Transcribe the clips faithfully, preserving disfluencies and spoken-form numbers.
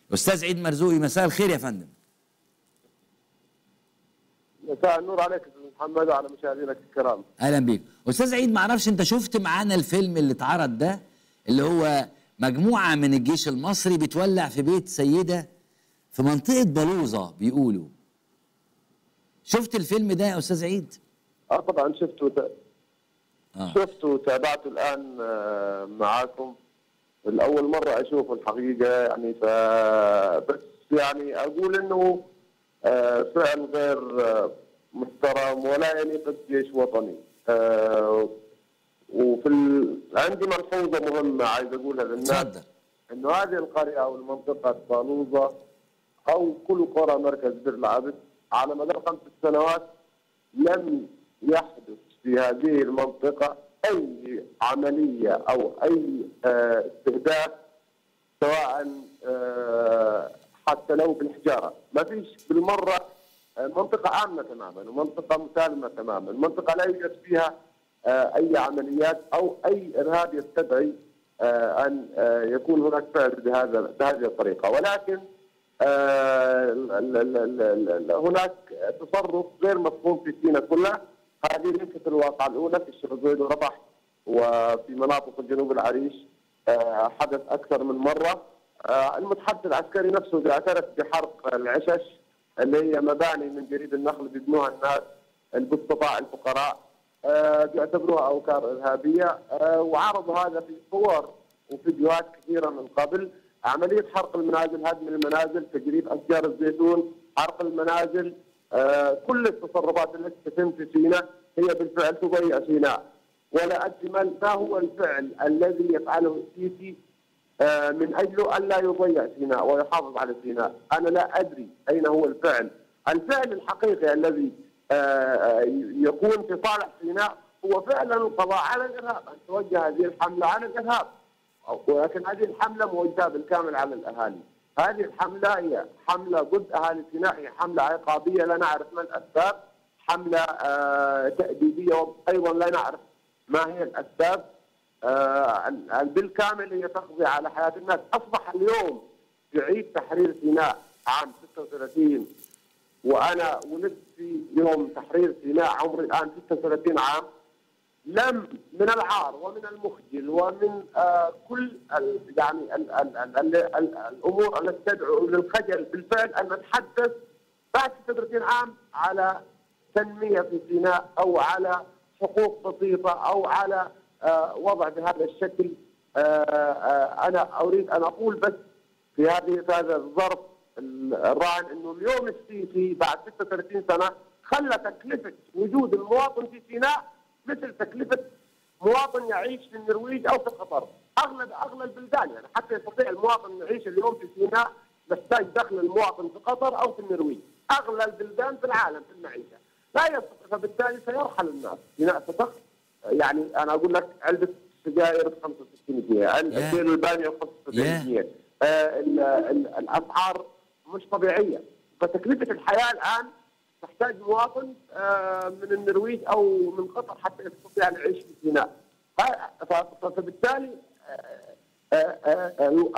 استاذ عيد مرزوقي، مساء الخير يا فندم. مساء النور عليك استاذ محمد وعلى مشاهدينك الكرام. اهلا بيك استاذ عيد. ما اعرفش انت شفت معانا الفيلم اللي اتعرض ده، اللي هو مجموعه من الجيش المصري بتولع في بيت سيده في منطقه بلوزه بيقولوا. شفت الفيلم ده يا استاذ عيد؟ اه طبعا شفته ت... آه. شفته وتابعته الان معاكم. الاول مره اشوفه الحقيقه، يعني ف بس يعني اقول انه فعل غير محترم ولا يليق بجيش وطني. وفي ال... عندي ملحوظه مهمه عايز اقولها للناس. اتفضل. انه هذه القريه او المنطقه بلوزه او كل قرى مركز بير العبد على مدار خمس سنوات لم يحدث في هذه المنطقه اي عمليه او اي استهداف، سواء حتى لو بالحجاره، ما فيش بالمره. منطقه امنه تماما ومنطقه مسالمه تماما، منطقه لا يوجد فيها اي عمليات او اي ارهاب يستدعي ان يكون هناك فعل بهذا بهذه الطريقه، ولكن هناك تصرف غير مفهوم في سيناء كلها. هذه ليست الواقعه الاولى، في الشيخ زويد ورفح وفي مناطق الجنوب العريش حدث اكثر من مره. المتحدث العسكري نفسه بيعترف بحرق العشش اللي هي مباني من جريد النخل بيبنوها الناس البسطاء الفقراء، بيعتبروها اوكار ارهابيه، وعرضوا هذا في صور وفيديوهات كثيره من قبل. عمليه حرق المنازل، هدم المنازل، تجريد اشجار الزيتون، حرق المنازل، كل التصرفات التي تتم في سيناء هي بالفعل تضيع سيناء. ولا اجمل ما هو الفعل الذي يفعله السيسي من اجله ان لا يضيع سيناء ويحافظ على سيناء. انا لا ادري اين هو الفعل، الفعل الحقيقي الذي يكون في صالح سيناء هو فعلا القضاء على الارهاب، ان توجه هذه الحمله على الارهاب، ولكن هذه الحمله موجهه بالكامل على الاهالي. هذه الحمله هي حمله ضد اهالي سيناء، هي حمله عقابيه لا نعرف ما الاسباب، حمله تأديبيه وايضا لا نعرف ما هي الاسباب. آه بالكامل هي تقضي على حياه الناس. اصبح اليوم في عيد تحرير سيناء عام ستة وثلاثين، وانا ولدت في يوم تحرير سيناء عمري الان ستة وثلاثين عام. لم من العار ومن المخجل ومن آه كل ال يعني ال ال ال ال ال الامور التي تدعو للخجل بالفعل ان نتحدث بعد ستة وثلاثين عام على تنميه في سيناء او على حقوق بسيطه او على آه وضع بهذا الشكل. آه آه انا اريد ان اقول بس في هذه في هذا الظرف الراهن انه اليوم السيسي بعد ستة وثلاثين سنه خلى تكلفه وجود المواطن في سيناء مثل تكلفه مواطن يعيش في النرويج او في قطر. اغلب اغلب البلدان يعني حتى يستطيع المواطن ان يعيش اليوم في سيناء يحتاج دخل المواطن في قطر او في النرويج. اغلى البلدان في العالم في المعيشه لا يستطيع، فبالتالي سيرحل الناس. سيناء ستخ يعني انا اقول لك علبه سجاير ب خمسة وستين جنيه، كيلو الباميه ب خمسة وسبعين جنيه، آه الاسعار مش طبيعيه. فتكلفه الحياه الان تحتاج مواطن آه من النرويج او من قطر حتى يستطيع ان يعيش في سيناء. فبالتالي آه آه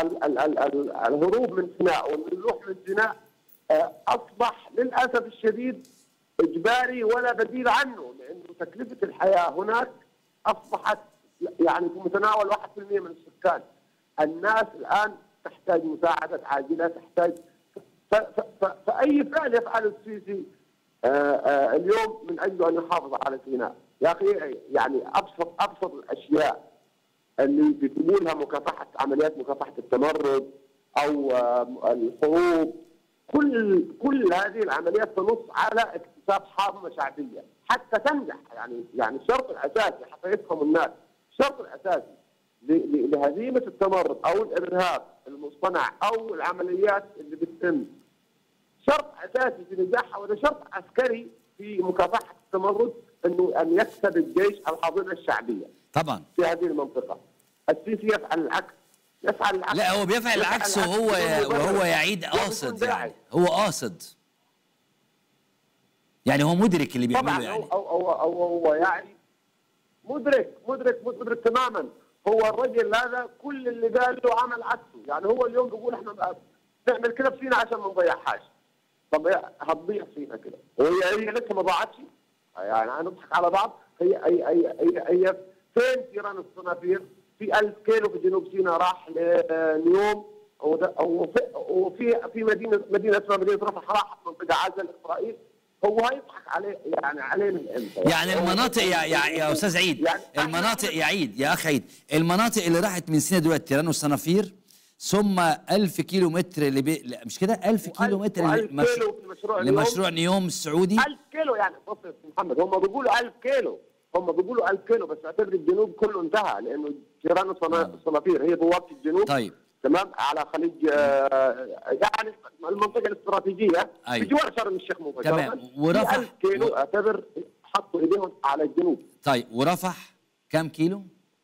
آه الهروب من سيناء والنزوح من سيناء آه اصبح للاسف الشديد اجباري ولا بديل عنه، لانه تكلفه الحياه هناك اصبحت يعني في متناول واحد بالمئة من السكان. الناس الان تحتاج مساعده عاجله، تحتاج فاي فعل يفعله السيسي آآ آآ اليوم من اجل ان يحافظ على سيناء. يا اخي يعني ابسط ابسط الاشياء اللي بيسموا لها مكافحه عمليات مكافحه التمرد او الحروب، كل كل هذه العمليات تنص على اكتساب حاضنه شعبيه حتى تنجح. يعني يعني الشرط الاساسي حتى يفهم الناس، الشرط الاساسي لهزيمه التمرد او الارهاب المصطنع او العمليات اللي بتتم، شرط اساسي في نجاحها، وهذا شرط عسكري في مكافحه التمرد، انه ان يكسب الجيش الحاضنه الشعبيه. طبعا في هذه المنطقه السيسي يفعل العكس، يفعل العكس. لا هو بيفعل العكس وهو وهو يعيد قاصد، يعني هو قاصد، يعني هو مدرك اللي بيعمله. يعني أو, أو, أو هو يعني مدرك مدرك مدرك تماما. هو الرجل هذا كل اللي قال له عمل عكسه. يعني هو اليوم بيقول احنا نعمل كده في سيناء عشان ما نضيعهاش. طب هتضيع سيناء كده وهي هي لسه ما ضاعتش؟ يعني هنضحك على بعض. هي هي هي هي, هي فين تيران الصنافير؟ في ألف كيلو في جنوب سيناء راح لنيوم، وفي وفي في مدينه مدينه اسمها مدينه رفح راحت منطقه عزل اسرائيل. هو هيضحك عليه يعني عليه من امتى؟ يعني المناطق يا يا, يا استاذ عيد، يعني المناطق يا عيد يا اخ عيد، المناطق اللي راحت من سيناء دلوقتي تيران والصنافير، ثم ألف كيلو متر اللي بي... لا مش كده، ألف كيلو متر لمش... لمشروع, لمشروع نيوم السعودي. ألف كيلو يعني بص يا استاذ محمد، هم بيقولوا ألف كيلو، هم بيقولوا ألف كيلو، بس اعتبر الجنوب كله انتهى، لانه تيران والصنافير هي بوابه الجنوب. طيب تمام، على خليج آه يعني المنطقه الاستراتيجيه أيوة. بجوار شرم الشيخ مباشره. تمام، ورفح ألف كيلو و... اعتبر حطوا ايديهم على الجنوب. طيب ورفح كم كيلو؟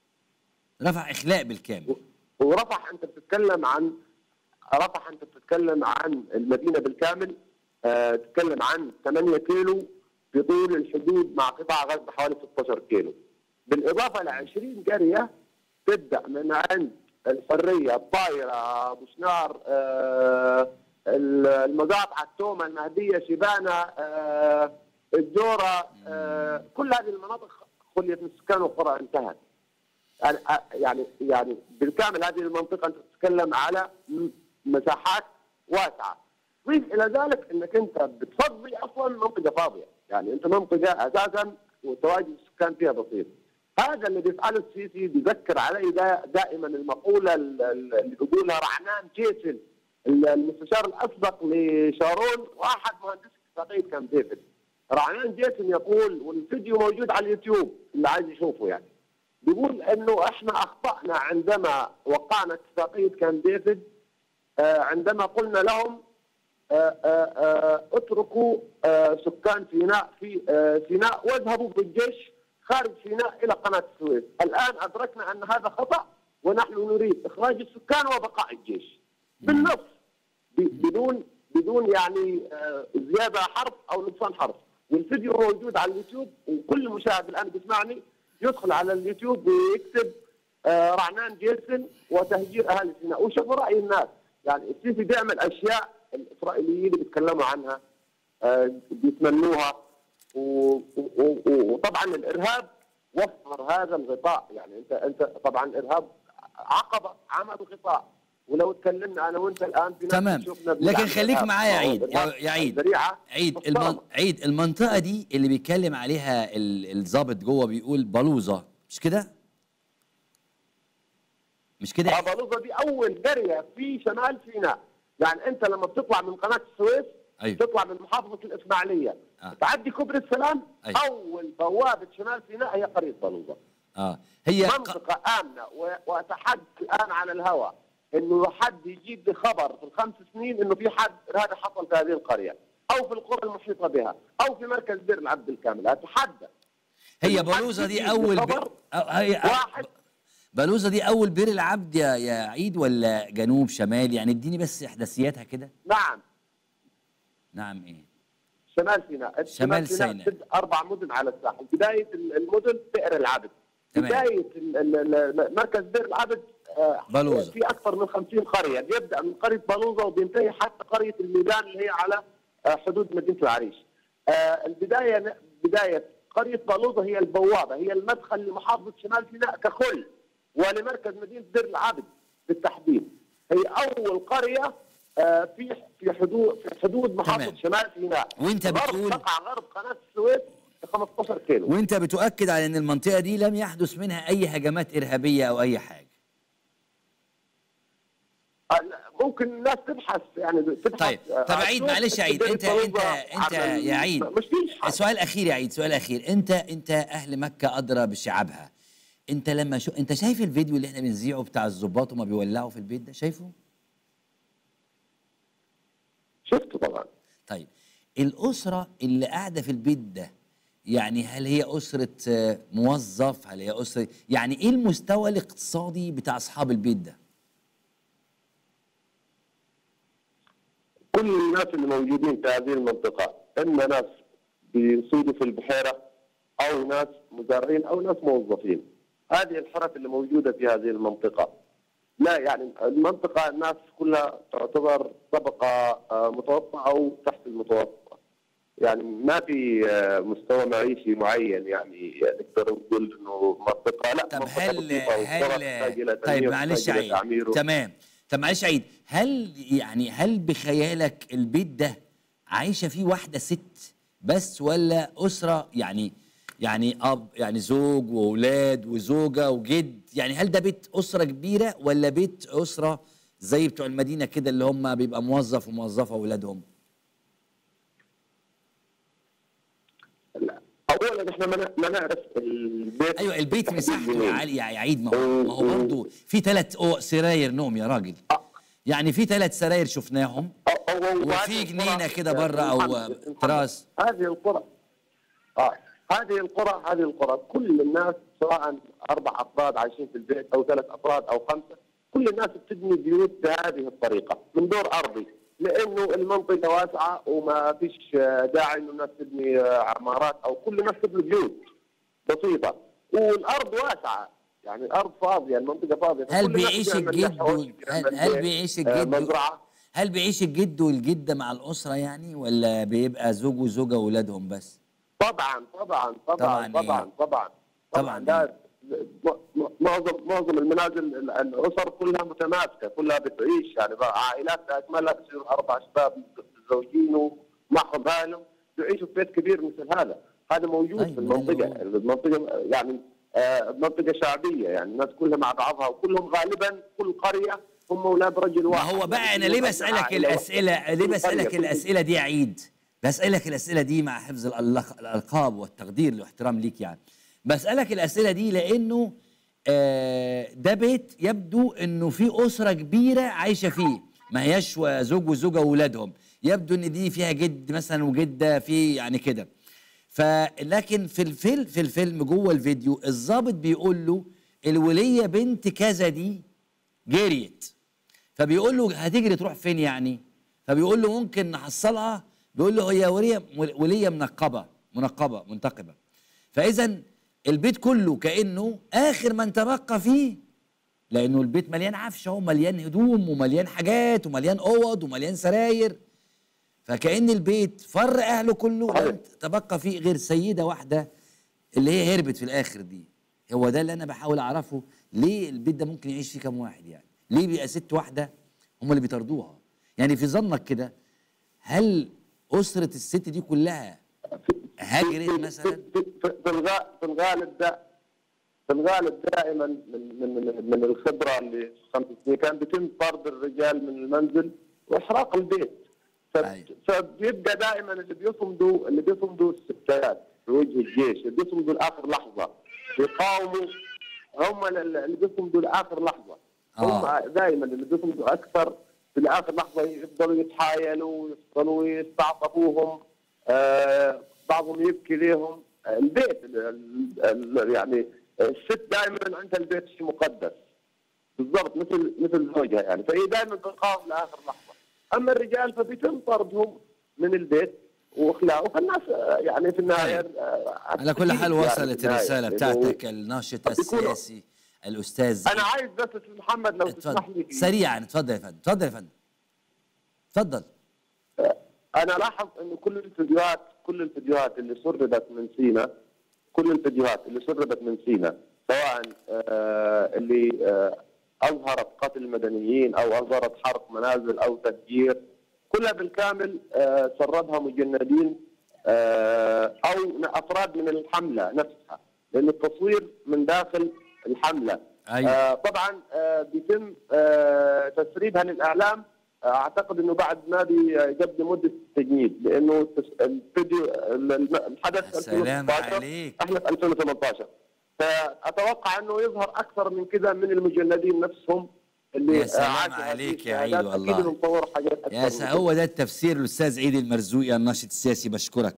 رفح اخلاء بالكامل. و... ورفح انت بتتكلم عن رفح انت بتتكلم عن المدينه بالكامل، آه تتكلم عن ثمانية كيلو في طول الحدود مع قطاع غزه حوالي ستة عشر كيلو، بالاضافه ل عشرين قريه تبدا من عند الحريه، الطايره، ابو شنار، آه المقاطعه، التومه، المهديه، شبانه، آه الجوره، آه كل هذه المناطق خليت من السكان والقرى انتهت. يعني يعني يعني بالكامل هذه المنطقه انت تتكلم على مساحات واسعه. ضيف الى ذلك انك انت بتفضي اصلا منطقه فاضيه، يعني انت منطقه اساسا وتواجد السكان فيها بسيط. هذا اللي بيفعله السيسي بيذكر علي دا دائما المقوله اللي بيقولها رعنان جيسن المستشار الاسبق لشارون، واحد مهندس اتفاقيه كامب ديفيد. رعنان جيسن يقول، والفيديو موجود على اليوتيوب اللي عايز يشوفه، يعني بيقول انه احنا اخطانا عندما وقعنا اتفاقيه كامب ديفيد، آه عندما قلنا لهم آه آه اتركوا آه سكان سيناء في آه سيناء واذهبوا بالجيش خارج سيناء الى قناه السويس. الان ادركنا ان هذا خطا ونحن نريد اخراج السكان وبقاء الجيش بالنص، بدون بدون يعني آه زياده حرف او نقصان حرف. والفيديو موجود على اليوتيوب، وكل مشاهد الان بيسمعني يدخل على اليوتيوب ويكتب آه رعنان جيسن وتهجير اهالي سيناء وشوف راي الناس. يعني السيسي بيعمل اشياء الاسرائيليين اللي بيتكلموا عنها آه بيتمنوها، وطبعا الارهاب وفر هذا الغطاء. يعني انت انت طبعا الارهاب عقبه عمل غطاء، ولو تكلمنا انا وانت الان في تمام، لكن خليك معايا يا عيد يا عيد عيد المن... عيد المنطقه دي اللي بيتكلم عليها الضابط جوه بيقول بلوزه، مش كده؟ مش كده؟ اه بلوزه دي اول قريه في شمال سيناء. يعني انت لما بتطلع من قناه السويس أيوه. تطلع من محافظه الاسماعيليه آه. تعدي كوبري السلام أيوه. اول بوابه شمال سيناء هي قريه بلوزه. اه هي منطقه ق... امنه، واتحدى الان على الهواء انه حد يجيب لي خبر في الخمس سنين انه في حد ارهابي حصل في هذه القريه او في القرى المحيطه بها او في مركز بئر العبد الكامل. اتحدى. هي بلوزه دي اول ب... هي واحد بلوزه دي اول بئر العبد يا يا عيد ولا جنوب شمال؟ يعني اديني بس احداثياتها كده. نعم. نعم ايه؟ شمال سيناء. شمال سيناء ست اربع مدن على الساحل. بدايه المدن بئر العبد. تمام. بدايه مركز بئر العبد بلوزة. في اكثر من خمسين قريه، بيبدا من قريه بلوزه وبينتهي حتى قريه الميدان اللي هي على حدود مدينه العريش. البدايه بدايه قريه بلوزه هي البوابه، هي المدخل لمحافظه شمال سيناء ككل ولمركز مدينه بئر العبد بالتحديد. هي اول قريه في في حدود في حدود محافظه تمام. شمال سيناء. وانت بتقول تقع غرب قناه السويس خمسة عشر كيلو. وانت بتؤكد على ان المنطقه دي لم يحدث منها اي هجمات ارهابيه او اي حاجه. ممكن الناس تبحث يعني تبحث. طيب طب عيد معلش يا عيد، انت انت انت يا عيد سؤال اخير يا عيد، سؤال اخير. انت انت اهل مكه ادرى بشعابها. انت لما شو انت شايف الفيديو اللي احنا بنذيعه بتاع الضباط وما بيولعوا في البيت ده؟ شايفه؟ شفته طبعا. طيب الاسره اللي قاعده في البيت ده، يعني هل هي اسره موظف؟ هل هي اسره يعني ايه المستوى الاقتصادي بتاع اصحاب البيت ده؟ كل الناس اللي موجودين في هذه المنطقة إما ناس بيصيدوا في البحيرة أو ناس مزارعين أو ناس موظفين. هذه الحرف اللي موجودة في هذه المنطقة. لا يعني المنطقه الناس كلها تعتبر طبقه آه، متوسطه او تحت المتوسطه، يعني ما في آه، مستوى معيشي معين، يعني نقدر نقول انه منطقه، لا طب منطقه هل بسيطه والقرى هل تحتاج الى طيب تنميه معلش وتحتاج يا الى عيد، تعمير. تمام. طب معلش يا عيد، هل يعني هل بخيالك البيت ده عايشه فيه واحده ست بس، ولا اسره؟ يعني يعني اب، يعني زوج واولاد وزوجه وجد، يعني هل ده بيت اسره كبيره ولا بيت اسره زي بتوع المدينه كده اللي هم بيبقى موظف وموظفه واولادهم؟ لا. اولا احنا ما ن- ما نعرف البيت ايوه البيت بالتحديد مساحته يا منين. علي يا عيد، ما هو و- ما هو و- برضه في ثلاث سراير نوم يا راجل، آه، يعني في ثلاث سراير شفناهم، أو- أو- وهذه وفي القرى جنينه كده يا بره او محمد- محمد، تراس. هذه القرى اه هذه القرى هذه القرى كل الناس سواء اربع افراد عايشين في البيت او ثلاث افراد او خمسه، كل الناس بتبني بيوت بهذه الطريقه من دور ارضي، لانه المنطقه واسعه وما فيش آه، داعي انه الناس تبني آه، عمارات، او كل الناس تبني بيوت بسيطه، والارض واسعه، يعني الارض فاضيه، المنطقه فاضيه، هل فكل الناس بيعيش بيعمل الجد حوش، وال- هل, بيعمل هل بيت، بيعيش آه، الجد مزرعه. هل بيعيش الجد والجده مع الاسره يعني، ولا بيبقى زوج وزوجه واولادهم بس؟ طبعا طبعا طبعا طبعا طبعا ايه؟ طبعا طبعا طبعا ايه؟ لا، م- م- معظم معظم المنازل ال- الاسر كلها متماسكه، كلها بتعيش، يعني بقى عائلات اكملها بتصير اربع شباب متزوجين ومعهم اهلهم بيعيشوا في بيت كبير مثل هذا، هذا موجود طيب في ما ده اللي المنطقه، بقوله. المنطقه يعني آه، منطقه شعبيه، يعني الناس كلها مع بعضها، وكلهم غالبا كل قريه هم اولاد رجل ما واحد. هو بقى يعني انا كلهم ليه أبناء بسالك عائلة واحدة. الاسئله، ليه كل بسالك قرية، كل الاسئله دي يا عيد؟ بسالك الاسئله دي مع حفظ الألق- الالقاب والتقدير والاحترام ليك، يعني بسالك الاسئله دي لانه آه ده بيت يبدو انه في اسره كبيره عايشه فيه، ما هياش زوج وزوجه واولادهم، يبدو ان دي فيها جد مثلا وجده، في يعني كده. فلكن في الفيلم في الفيلم جوه الفيديو الضابط بيقول له الوليه بنت كذا دي جريت، فبيقول له هتجري تروح فين يعني؟ فبيقول له ممكن نحصلها، بيقول له هي وليه وليه منقبه منقبه منتقبه. فاذا البيت كله كانه اخر من تبقى فيه، لانه البيت مليان عفشه ومليان هدوم ومليان حاجات ومليان اوض ومليان سراير، فكأن البيت فر اهله كله، لم تبقى فيه غير سيده واحده اللي هي هربت في الاخر دي. هو ده اللي انا بحاول اعرفه، ليه البيت ده ممكن يعيش فيه كام واحد يعني؟ ليه بيبقى ست واحده هم اللي بيطردوها؟ يعني في ظنك كده هل اسره الست دي كلها هاجرت مثلا؟ في في- في الغا- في الغالب ده في الغالب دائما من من من, من الخبره اللي خمس سنين كان بيتم طرد الرجال من المنزل واحراق البيت، ف- أيوة. فبيبقى دائما اللي بيصمدوا اللي بيصمدوا الستات في وجه الجيش، اللي بيصمدوا لاخر لحظه، بيقاوموا، هم اللي بيصمدوا لاخر لحظه، آه. هم دائما اللي بيصمدوا اكثر في الاخر لحظه، يفضلوا يتحايلوا، يفضلوا يستعطفوهم، آه بعضهم يبكي ليهم. البيت ال- ال- يعني الست دائما عندها البيت شيء مقدس بالضبط، مثل مثل زوجها يعني، فهي دائما تقاوم لاخر لحظه. اما الرجال فبيتم طردهم من البيت واخلاؤه، فالناس آه، يعني في النهايه طيب. آه، على كل حال يعني في وصلت النهاية، الرساله لأنه بتاعتك الناشط بيكونوا- السياسي الاستاذ. انا عايز بس أستاذ محمد لو تسمح اتفضل لي، سريعا، اتفضل يا فندم، اتفضل يا فندم، اتفضل. انا لاحظ انه كل الفيديوهات كل الفيديوهات اللي سردت من سينا كل الفيديوهات اللي سردت من سينا سواء آه اللي آه اظهرت قتل المدنيين او اظهرت حرق منازل او تفجير، كلها بالكامل آه سردها مجندين آه او افراد من الحمله نفسها، لان التصوير من داخل الحمله. أيوة. آه طبعا آه بيتم آه تسريبها للاعلام، اعتقد انه بعد ما بيقضي مده تجنيد، لانه الفيديو الحدث السلام ألفين وستة عشر، عليك. احنا في ألفين وثمانية عشر، فاتوقع انه يظهر اكثر من كذا من المجندين نفسهم اللي يا سلام عاشوا هذه عليك يا عيد الشهادات. والله. اكيد انهم صوروا حاجات اكثر يا من سلام، كده. هو ده التفسير الاستاذ عيد المرزوقي الناشط السياسي، بشكرك.